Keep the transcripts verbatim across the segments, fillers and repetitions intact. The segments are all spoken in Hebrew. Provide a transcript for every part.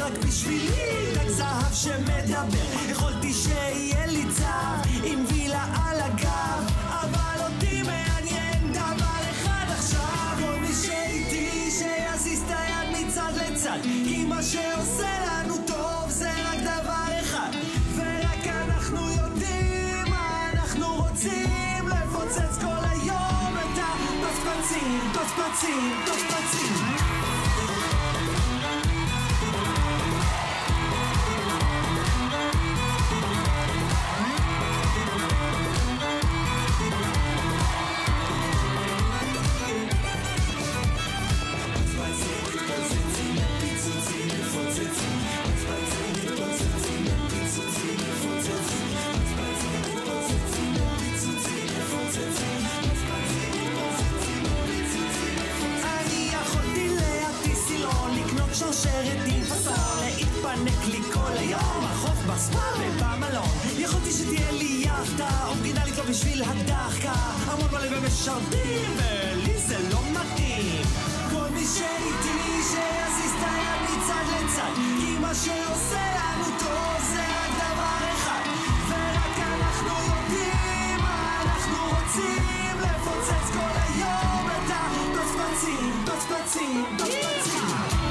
רק בשבילי, רק זהב שמדבר. יכולתי שיהיה לי צו עם וילה על הגב, אבל אותי מעניין דבר אחד עכשיו. כל מי שאיתי שיזיז את היד מצד לצד, כי מה שעושה לנו טוב זה רק דבר אחד, ורק אנחנו יודעים מה אנחנו רוצים. לפוצץ כל היום את הפצפצים, פצפצים, פצפצים. שרשרת עם פסון להתפנק לי כל היום, החוף בספה ובמלון. יכולתי שתהיה לי יחדה אורגינלית לא בשביל הדחקה, המון מלא ומשרתים ולי זה לא מתאים. כל מי שאיתי שיזיז את היד מצד לצד, כי מה שעושה לנו טוב זה רק דבר אחד, ורק אנחנו יודעים מה אנחנו רוצים. לפוצץ כל היום את הפצפצים, פצפצים, פצפצים.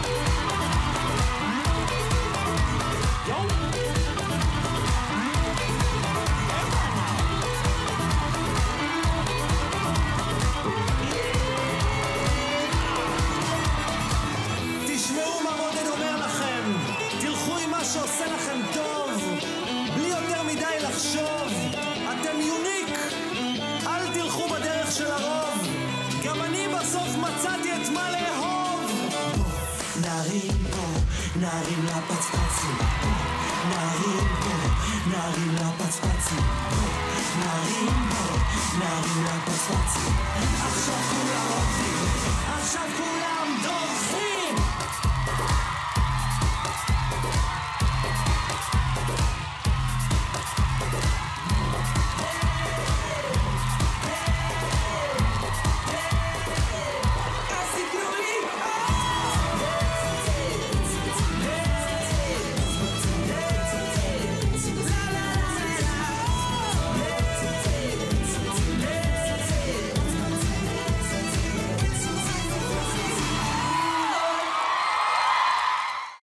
שעושה לכם טוב, בלי יותר מדי לחשוב. אתם יוניק, אל תלכו בדרך של הרוב. גם אני בסוף מצאתי את מה לאהוב. נערים פה, נערים לפצפצים, נערים פה, נערים לפצפצים, נערים פה, נערים לפצפצים. עכשיו כולם עובדים, עכשיו כולם